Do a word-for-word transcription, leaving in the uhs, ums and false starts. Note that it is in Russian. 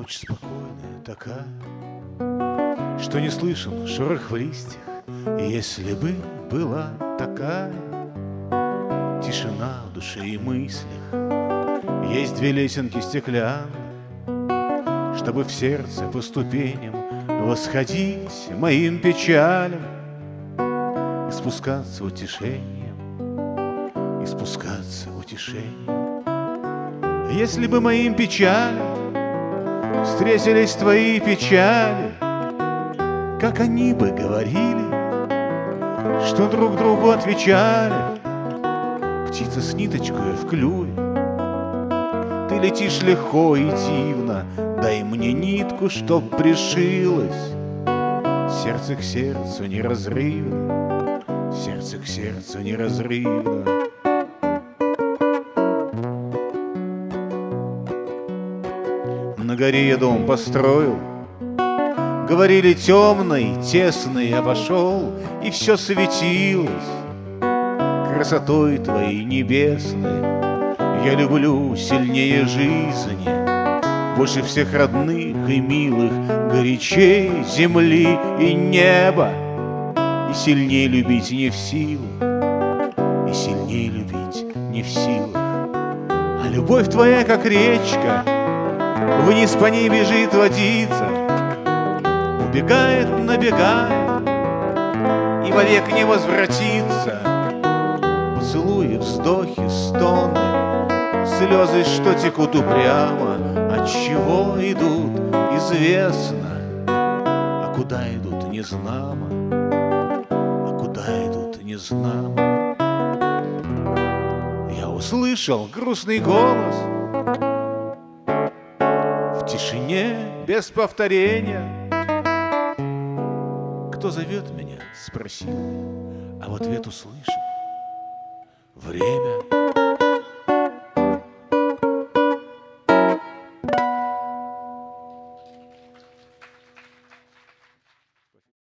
Ночь спокойная такая, что не слышен шорох в листьях. И если бы была такая тишина в душе и мыслях, есть две лесенки стеклянные, чтобы в сердце по ступеням восходить моим печалям и спускаться утешением, и спускаться утешением. Если бы моим печалям встретились твои печали, как они бы говорили, что друг другу отвечали. Птица с ниточкой в клюве, ты летишь легко и дивно, дай мне нитку, чтоб пришилась. Сердце к сердцу неразрывно, сердце к сердцу неразрывно. На горе я дом построил, говорили темный, тесный, я вошел, и все светилось красотой твоей небесной. Я люблю сильнее жизни, больше всех родных и милых, горячей земли и неба. И сильнее любить не в силах, и сильнее любить не в силах. А любовь твоя, как речка, вниз по ней бежит водица, убегает, набегает и вовек не возвратится. Поцелуи, вздохи, стоны, слезы, что текут упрямо, от чего идут, известно, а куда идут, не знамо, а куда идут, не знамо. Я услышал грустный голос в тишине без повторения. Кто зовет меня, спросил я, а в ответ услышал: время